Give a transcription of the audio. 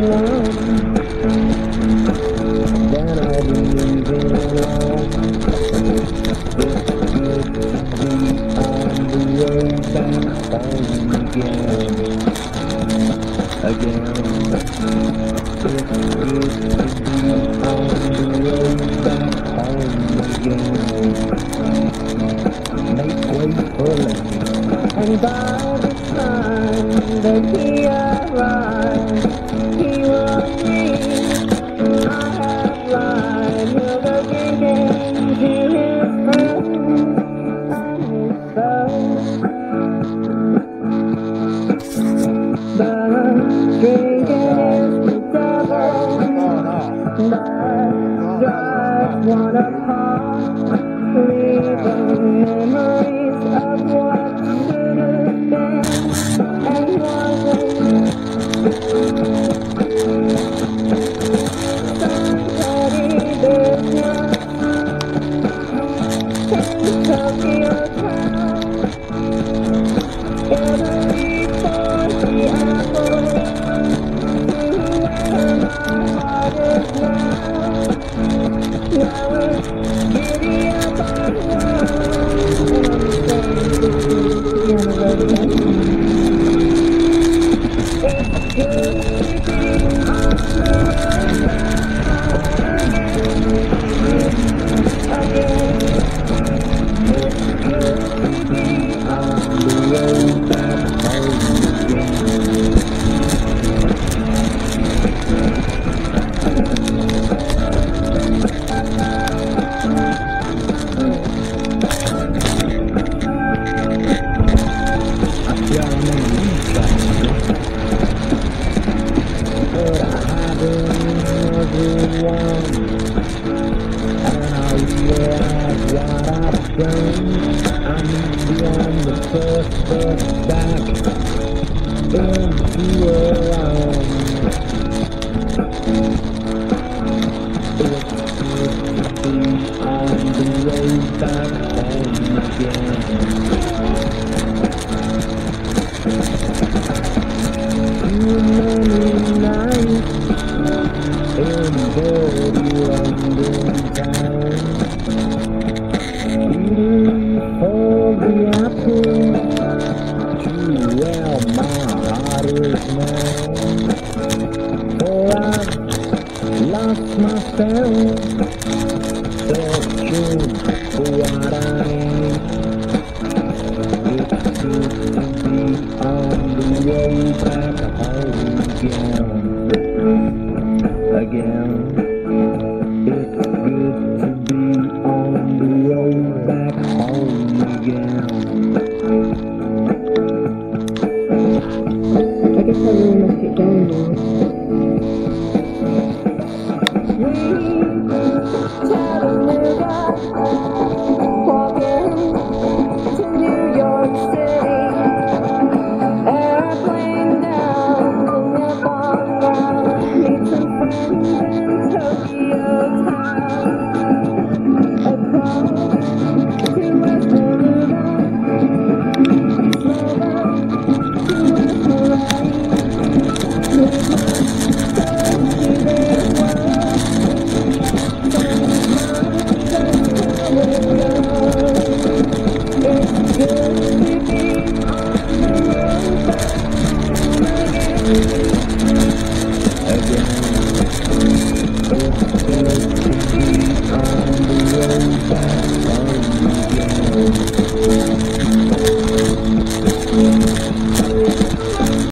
then I'll be leaving alone. It's good to be on the way back home again. It's good to be on the way back home again. Make way for Lenny. And by the time that he arrives, he will see I have lied. He'll go drinking to his friends and his foes. But drinking is the devil that drives one apart, leaving memories of what should have been and wasn't. Some petty business in Tokyo town, Italy for the apple, to where my heart is now. Now it's giddy up on one, and I'm saying this is the anniversary. It's good to be on the road again. It's good to be on the road back home again. But I haven't everyone, and I realize what I've done. I need to be on the first bus back into her arms. It's good to be on the road back home again. Too many nights in dirty London town, eating for the apple, to where my heart is now. For I've lost myself, searching for what I am. It's good to be on the road back home again. It's good to be on the road back home again. I guess I really must get going now. Sweet Chattanooga, walking to New York City, airplane down to Nippon Road, meet some friends in Tokyo town, across to West Aruba, over to West Hawaii, with my soul to their world. It's good to be on the road back home again.